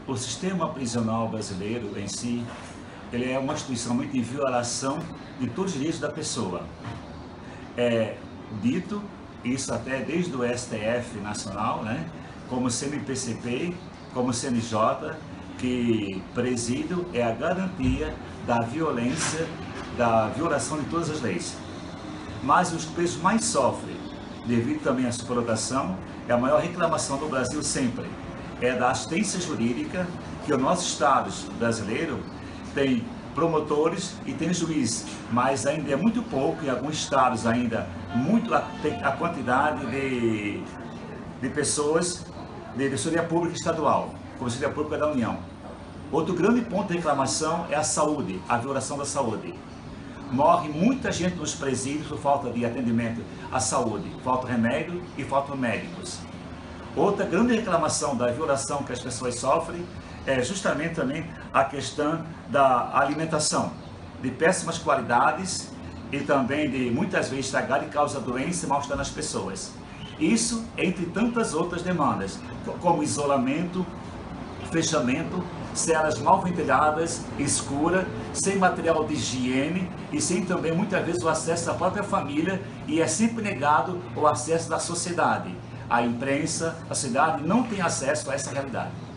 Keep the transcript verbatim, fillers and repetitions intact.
o sistema prisional brasileiro em si, ele é uma instituição muito em violação de todos os direitos da pessoa. É dito, isso até desde o S T F nacional, né, como C N P C P, como C N J, que presídio é a garantia da violência, da violação de todas as leis. Mas os presos mais sofrem, devido também à sublocação, é a maior reclamação do Brasil sempre, é da assistência jurídica, que o nosso Estado brasileiro tem promotores e tem juízes, mas ainda é muito pouco, em alguns estados ainda, muito a, a quantidade de, de pessoas de Defensoria Pública Estadual, Defensoria Pública da União. Outro grande ponto de reclamação é a saúde, a violação da saúde. Morre muita gente nos presídios por falta de atendimento à saúde, falta remédio e faltam médicos. Outra grande reclamação da violação que as pessoas sofrem é justamente também a questão da alimentação, de péssimas qualidades e também de muitas vezes estragada e causa doença e mal-estar nas pessoas. Isso entre tantas outras demandas, como isolamento, fechamento, celas mal ventiladas, escuras, sem material de higiene e sem também muitas vezes o acesso da própria família, e é sempre negado o acesso da sociedade. A imprensa, a cidade não tem acesso a essa realidade.